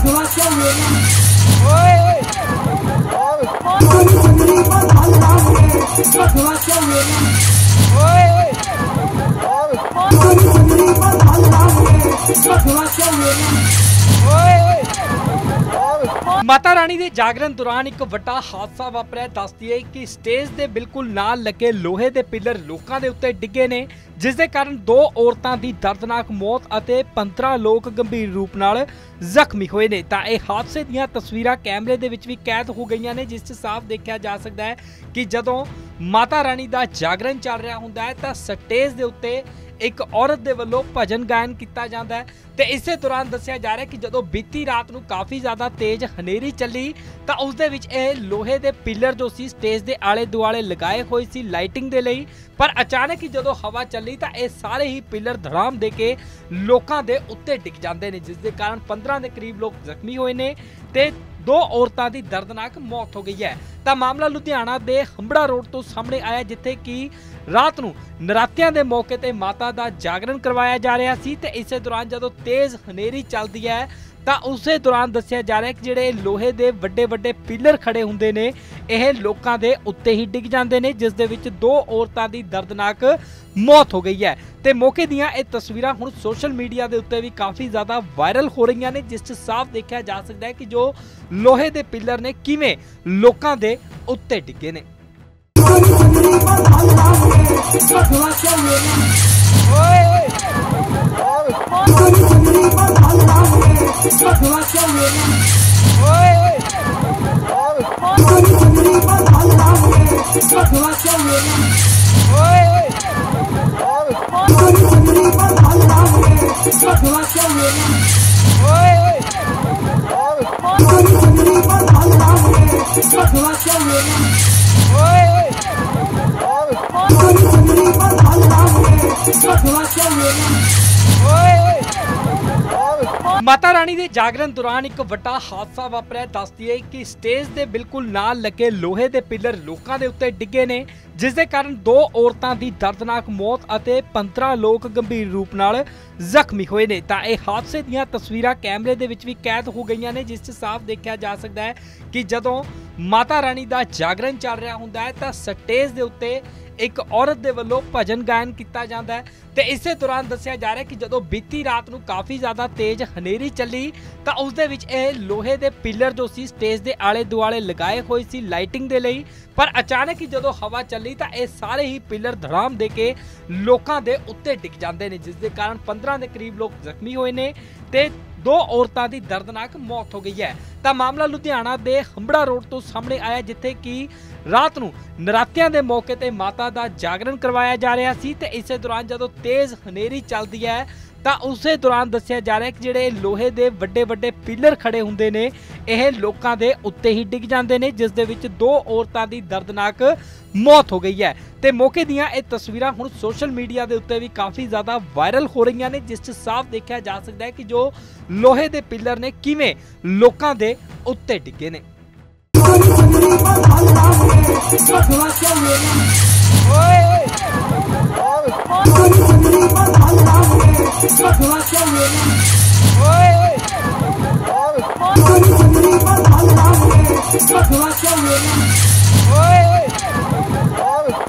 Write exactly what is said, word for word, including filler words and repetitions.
माता रानी के जागरण दौरान एक वड्डा हादसा वापरिया। दस दिए कि स्टेज के बिल्कुल नाल लगे लोहे के पिलर लोगों के उत्ते डिगे ने, जिस दे कारण दो औरतों की दर्दनाक मौत और पंद्रह लोग गंभीर रूप नाल जख्मी हुए ने। तां इह हादसे दीयां तस्वीरां कैमरे दे विच भी कैद हो गई ने, जिस च साफ देखा जा सकता है कि जदों माता रानी का जागरण चल रहा हुंदा है तां स्टेज दे उत्ते एक औरत दे वल्लों भजन गायन किया जाता है। तो इसे दौरान दस्सिया जा रहा है कि जदों बीती रात नूं काफ़ी ज़्यादा तेज हनेरी चली तो उस दे विच इह लोहे दे पिलर जो सी स्टेज के आले दुआले लगाए हुए सी लाइटिंग दे लई, पर अचानक ही जदों हवा चली तो यह सारे ही पिलर धड़ाम दे के लोगों के उत्ते डिग जाते हैं, जिस दे कारण पंद्रह के करीब लोग जख्मी हुए ने ते दो औरतों की दर्दनाक मौत हो गई है। तो मामला लुधियाना के हंबड़ा रोड तो सामने आया, जिथे कि रात नूं नरातियां दे मौके ते माता दा जागरण करवाया जा रहा सी। ते इस दौरान जदों तेज हनेरी चलती है तो उस दौरान दस्सिया जा रहा है कि जिहड़े लोहे दे वड्डे वड्डे पिलर खड़े हुंदे ने यह लोगों के उत्ते ही डिग जाते हैं, जिस दे विच दो औरतों की दर्दनाक मौत हो गई है। तो मौके दीयां ये तस्वीरां हुण सोशल मीडिया के उत्ते भी काफ़ी ज़्यादा वायरल हो रही ने, जिस च साफ देखा जा सकता है कि जो लोहे दे पिलर ने किवें लोगों के उत्ते डिगे ने। माता रानी के जागरण दौरान एक वड्डा हादसा वापरिया। दस दिए कि स्टेज के बिल्कुल नाल लगे लोहे के पिलर लोगों के उत्ते डिगे ने, जिस दे कारण दो औरतों की दर्दनाक मौत और पंद्रह लोग गंभीर रूप नाल जख्मी हुए ने। तां इह हादसे दीयां तस्वीरां कैमरे दे विच भी कैद हो गई ने, जिस च साफ देखा जा सकता है कि जदों माता रानी का जागरण चल रहा हुंदा है तां स्टेज दे उत्ते एक औरत दे वल्लों भजन गायन किया जाता है। तो इस दौरान दस्सिया जा रहा है कि जदों बीती रात नूं काफ़ी ज़्यादा तेज हनेरी चली तो उस दे विच इह लोहे दे पिलर जो सी स्टेज के आले दुआले लगाए हुए सी लाइटिंग दे लई, पर अचानक ही जदों हवा चली तो यह सारे ही पिलर धड़ाम दे के लोगों के उत्ते डिग जाते हैं, जिस दे कारण पंद्रह के करीब लोग जख्मी हुए ने ते दो औरतों की दर्दनाक मौत हो गई है। तो मामला लुधियाना के हंबड़ा रोड तो सामने आया, जिथे कि रात नूं नरातियां दे मौके ते माता दा जागरण करवाया जा रहा सी। ते इस दौरान जदों तेज हनेरी चलती है तो उस दौरान दस्सिया जा रहा है कि जिहड़े लोहे दे वड्डे वड्डे पिलर खड़े हुंदे ने यह लोगों के उत्ते ही डिग जाते हैं, जिस दे विच दो औरतों की दर्दनाक मौत हो गई है। तो मौके दीयां ये तस्वीरां हुण सोशल मीडिया के उत्ते भी काफ़ी ज़्यादा वायरल हो रही ने, जिस च साफ देखा जा सकता है कि जो लोहे दे पिलर ने किवें लोगों के उत्ते डिगे ने। Oi!